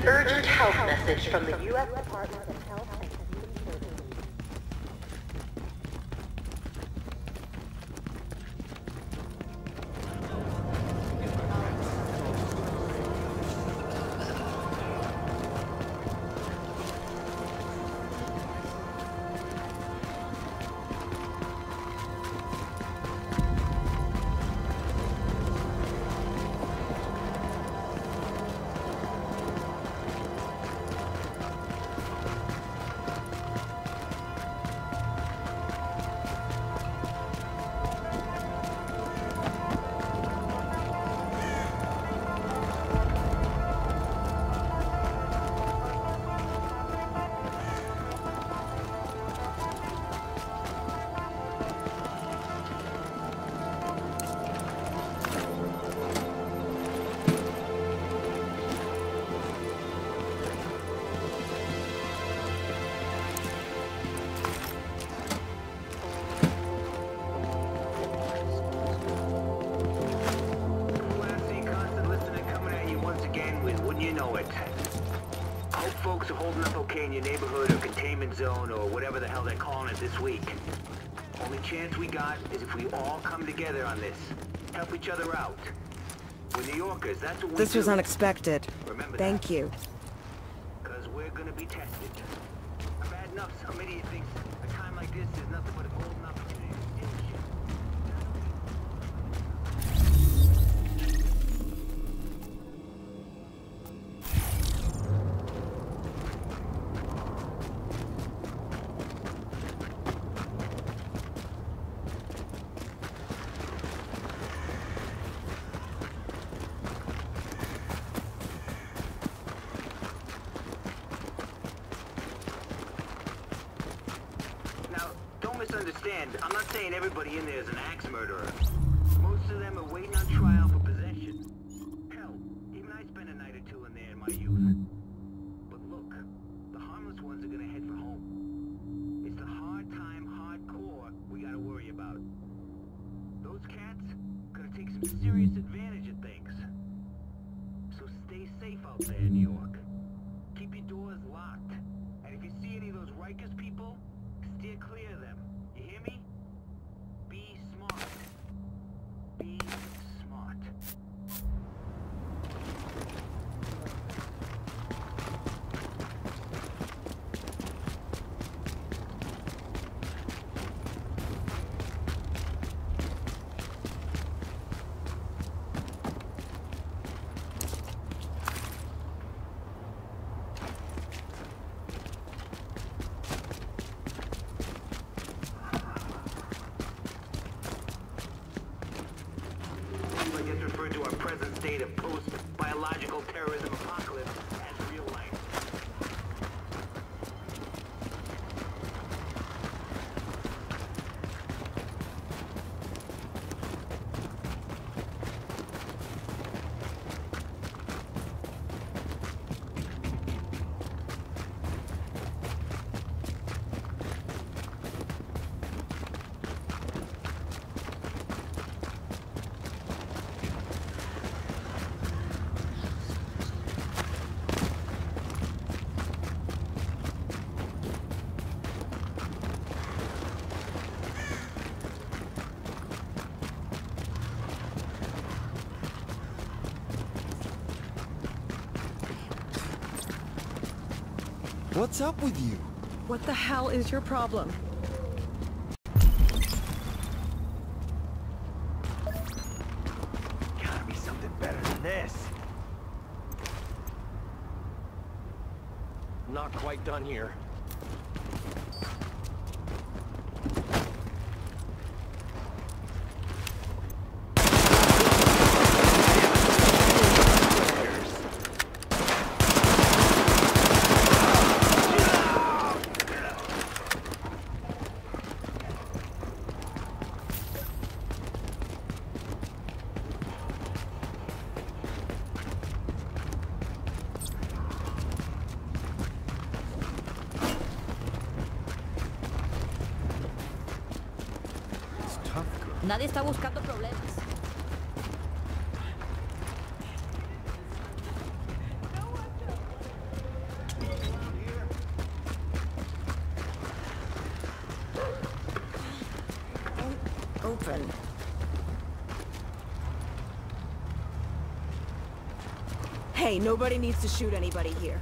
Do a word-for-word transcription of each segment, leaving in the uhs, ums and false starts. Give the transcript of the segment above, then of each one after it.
urgent health message from the U S Department of Health and Human Services. Folks are holding up okay in your neighborhood or containment zone or whatever the hell they're calling it this week. Only chance we got is if we all come together on this. Help each other out. We're New Yorkers, that's what we This do. was unexpected. Remember Thank that. you. Because we're gonna be tested. Bad enough some idiot thinks a time like this is nothing but a golden opportunity to steal shit. Misunderstand. I'm not saying everybody in there is an axe murderer. Most of them are waiting on trial for possession. Hell, even I spent a night or two in there in my youth. But look, the harmless ones are gonna head for home. It's the hard time, hardcore we gotta worry about. Those cats gonna take some serious advantage of things. So stay safe out there in New York. Keep your doors locked. And if you see any of those Rikers people, steer clear of them. You hear me? Be smart. Be smart. To our present state of post-biological terrorism apocalypse as real life. What's up with you? What the hell is your problem? Gotta be something better than this. Not quite done here. Nadie está buscando problemas. open. Hey, nobody needs to shoot anybody here.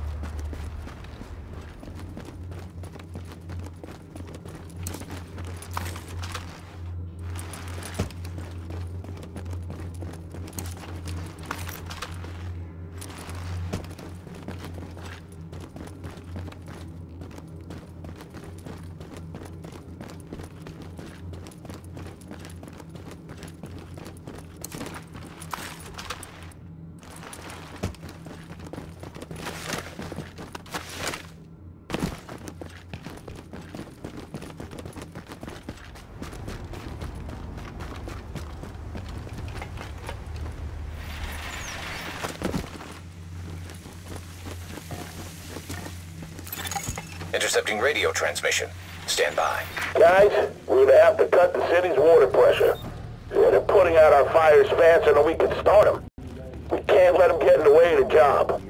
Intercepting radio transmission. Stand by. Guys, we're gonna have to cut the city's water pressure. Yeah, they're putting out our fires faster than we can start them. We can't let them get in the way of the job.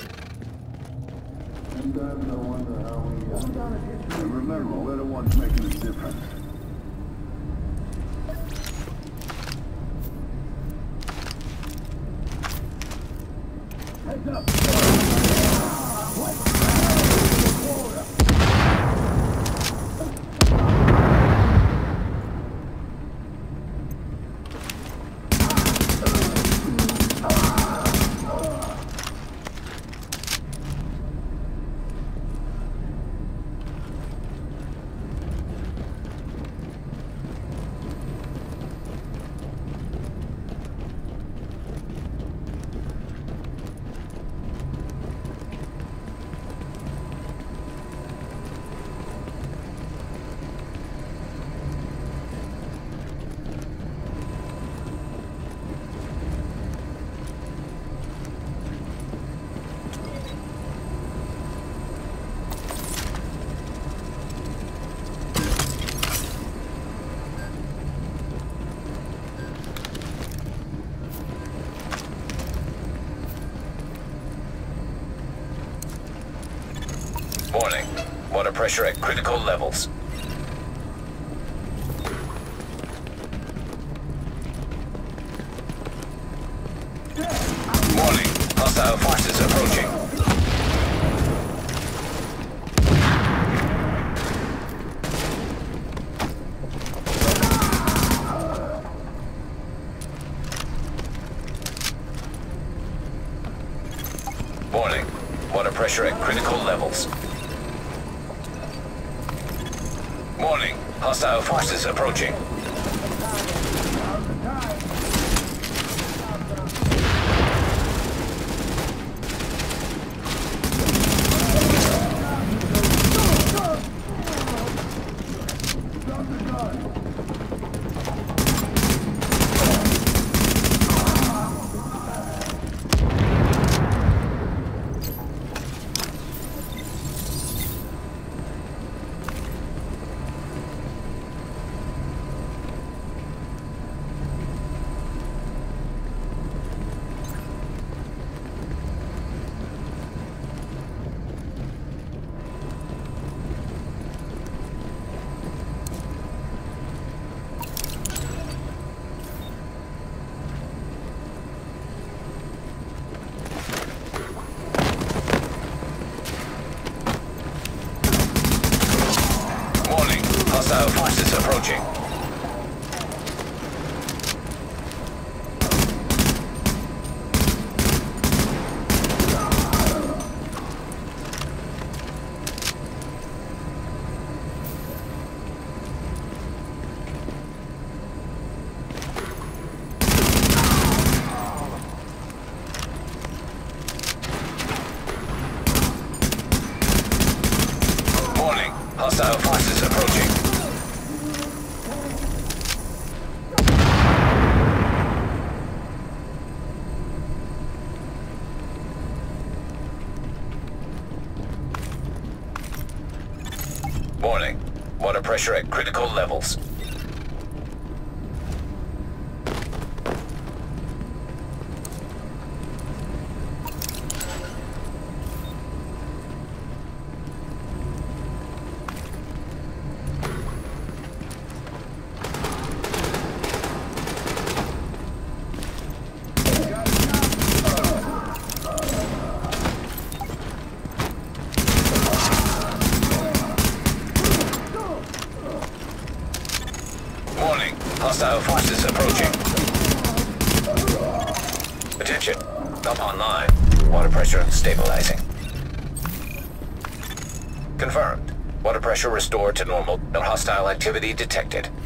Remember, we're the ones making a difference. Heads up! Warning. Water pressure at critical levels. Warning. Hostile forces approaching. Warning. Water pressure at critical levels. Warning. Hostile forces approaching. Hostile forces approaching. Warning. Hostile forces approaching. Warning. Water pressure at critical levels. Attention. Up online. Water pressure stabilizing. Confirmed. Water pressure restored to normal. No hostile activity detected.